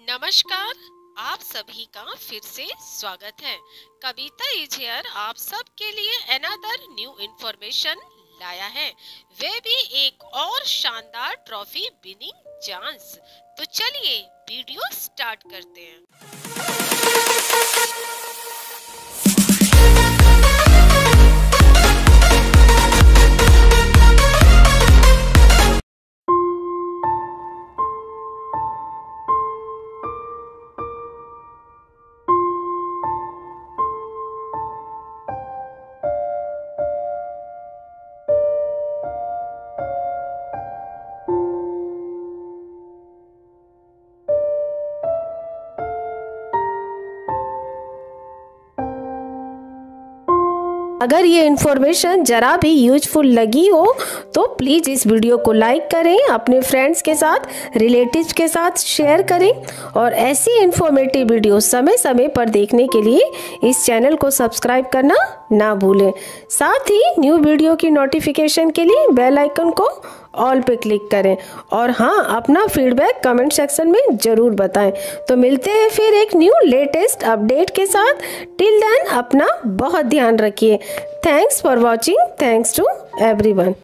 नमस्कार, आप सभी का फिर से स्वागत है। कविता इज हियर आप सब के लिए अनदर न्यू इन्फॉर्मेशन लाया है, वे भी एक और शानदार ट्रॉफी विनिंग चांस। तो चलिए वीडियो स्टार्ट करते हैं। अगर ये इन्फॉर्मेशन ज़रा भी यूजफुल लगी हो तो प्लीज़ इस वीडियो को लाइक करें, अपने फ्रेंड्स के साथ, रिलेटिव्स के साथ शेयर करें और ऐसी इन्फॉर्मेटिव वीडियो समय समय पर देखने के लिए इस चैनल को सब्सक्राइब करना ना भूलें। साथ ही न्यू वीडियो की नोटिफिकेशन के लिए बेल आइकन को ऑल पे क्लिक करें और हाँ, अपना फीडबैक कमेंट सेक्शन में ज़रूर बताएं। तो मिलते हैं फिर एक न्यू लेटेस्ट अपडेट के साथ। टिल देन अपना बहुत ध्यान रखिए। Thanks for watching. Thanks to everyone.